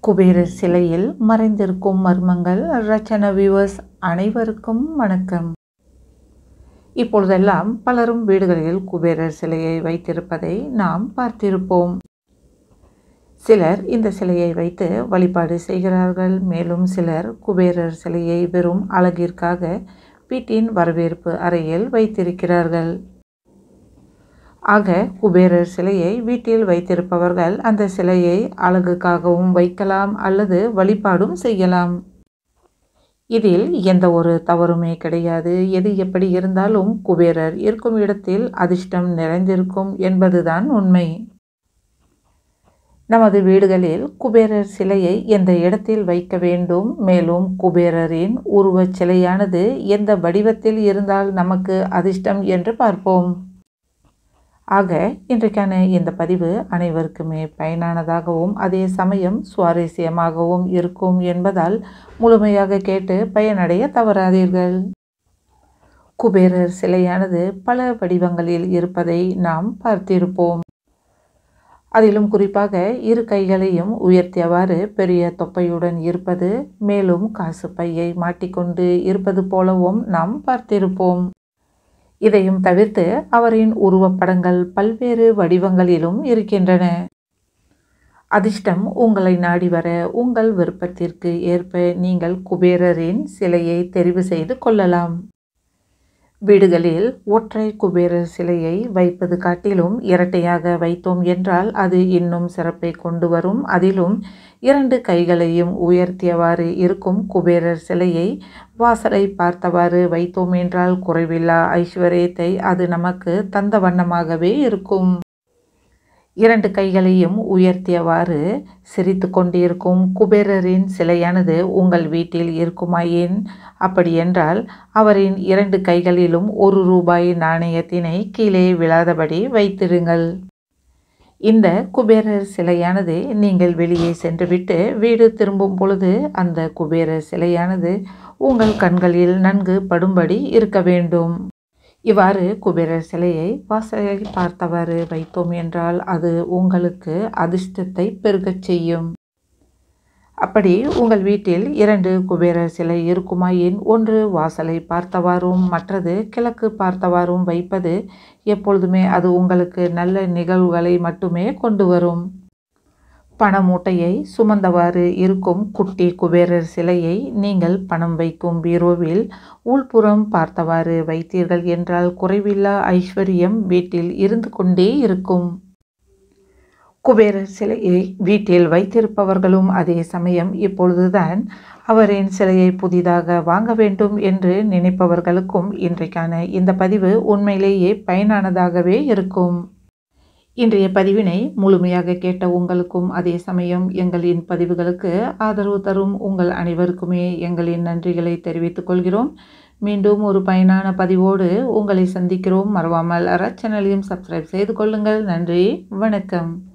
குபேரர் சிலையில் மறைந்திருக்கும் மர்மங்கள். ரச்சன வியூவர்ஸ் அனைவருக்கும் வணக்கம். இப்பொழுதெல்லாம் பலரும் வீடுகளில் குபேரர் சிலையை வைத்திருப்பதை நாம் பார்த்திருப்போம். சிலர் இந்த சிலையை வைத்து வழிபாடு செய்கிறார்கள். மேலும் சிலர் குபேரர் சிலையை வெறும் அழகிற்காக வீட்டின் வரவேற்பு அறையில் வைத்திருக்கிறார்கள். ஆக குபேரர் சிலையை வீட்டில் வைத்திருப்பவர்கள் அந்த சிலையை அழகுக்காகவும் வைக்கலாம் அல்லது வழிபாடும் செய்யலாம். இதில் எந்த ஒரு தவறுமே கிடையாது. எது எப்படி இருந்தாலும் குபேரர் இருக்கும் இடத்தில் அதிர்ஷ்டம் நிறைந்திருக்கும் என்பதுதான் உண்மை. நமது வீடுகளில் குபேரர் சிலையை எந்த இடத்தில் வைக்க வேண்டும், மேலும் குபேரரின் உருவச் சிலையானது எந்த வடிவத்தில் இருந்தால் நமக்கு அதிர்ஷ்டம் என்று பார்ப்போம். ஆக இன்றைக்கான இந்த பதிவு அனைவருக்குமே பயனானதாகவும் அதே சமயம் சுவாரஸ்யமாகவும் இருக்கும் என்பதால் முழுமையாக கேட்டு பயனடைய தவறாதீர்கள். குபேரர் சிலையானது பல வடிவங்களில் இருப்பதை நாம் பார்த்திருப்போம். அதிலும் குறிப்பாக இரு கைகளையும் உயர்த்தியவாறு பெரிய தொப்பையுடன் இருப்பது, மேலும் காசு பையை மாட்டிக்கொண்டு இருப்பது போலவும் நாம் பார்த்திருப்போம். இதையும் தவிர்த்து அவரின் உருவப்படங்கள் பல்வேறு வடிவங்களிலும் இருக்கின்றன. அதிர்ஷ்டம் உங்களை நாடி வர உங்கள் விருப்பத்திற்கு ஏற்ப நீங்கள் குபேரரின் சிலையை தெரிவு செய்து கொள்ளலாம். வீடுகளில் ஒற்றை குபேரர் சிலையை வைப்பது காட்டிலும் இரட்டையாக வைத்தோம் என்றால் அது இன்னும் சிறப்பை கொண்டு வரும். அதிலும் இரண்டு கைகளையும் உயர்த்தியவாறு இருக்கும் குபேரர் சிலையை வாசலை பார்த்தவாறு வைத்தோம் என்றால் குறைவில்லா ஐஸ்வர்யத்தை அது நமக்கு தந்த வண்ணமாகவே இருக்கும். இரண்டு கைகளையும் உயர்த்தியவாறு சிரித்து கொண்டிருக்கும் குபேரரின் சிலையானது உங்கள் வீட்டில் இருக்குமாயின், அப்படியென்றால் அவரின் இரண்டு கைகளிலும் ₹1 நாணயத்தினை கீழே விழாதபடி வைத்திருங்கள். இந்த குபேரர் சிலையானது நீங்கள் வெளியே சென்றுவிட்டு வீடு திரும்பும் பொழுது அந்த குபேரர் சிலையானது உங்கள் கண்களில் நன்கு படும்படி இருக்க வேண்டும். இவ்வாறு குபேரர் சிலையை வாசலை பார்த்தவாறு வைத்தோம் என்றால் அது உங்களுக்கு அதிர்ஷ்டத்தை பெருகச் செய்யும். அப்படி உங்கள் வீட்டில் 2 குபேரர் சிலை இருக்குமாயின், ஒன்று வாசலை பார்த்தவாறும் மற்றது கிழக்கு பார்த்தவாறும் வைப்பது எப்பொழுதுமே அது உங்களுக்கு நல்ல நிகழ்வுகளை மட்டுமே கொண்டு வரும். பண மூட்டையை சுமந்தவாறு இருக்கும் குட்டி குபேரர் சிலையை நீங்கள் பணம் வைக்கும் பீரோவில் உள்புறம் பார்த்தவாறு வைத்தீர்கள் என்றால் குறைவில்லா ஐஸ்வர்யம் வீட்டில் இருந்து கொண்டே இருக்கும். குபேரர் சிலையை வீட்டில் வைத்திருப்பவர்களும் அதே சமயம் இப்பொழுதுதான் அவரின் சிலையை புதிதாக வாங்க வேண்டும் என்று நினைப்பவர்களுக்கும் இன்றைக்கான இந்த பதிவு உண்மையிலேயே பயனானதாகவே இருக்கும். இன்றைய பதிவினை முழுமையாக கேட்ட உங்களுக்கும் அதே சமயம் எங்களின் பதிவுகளுக்கு ஆதரவு தரும் உங்கள் அனைவருக்குமே எங்களின் நன்றிகளை தெரிவித்துக் கொள்கிறோம். மீண்டும் ஒரு பயனான பதிவோடு உங்களை சந்திக்கிறோம். மறவாமல் சேனலையும் சப்ஸ்கிரைப் செய்து கொள்ளுங்கள். நன்றி, வணக்கம்.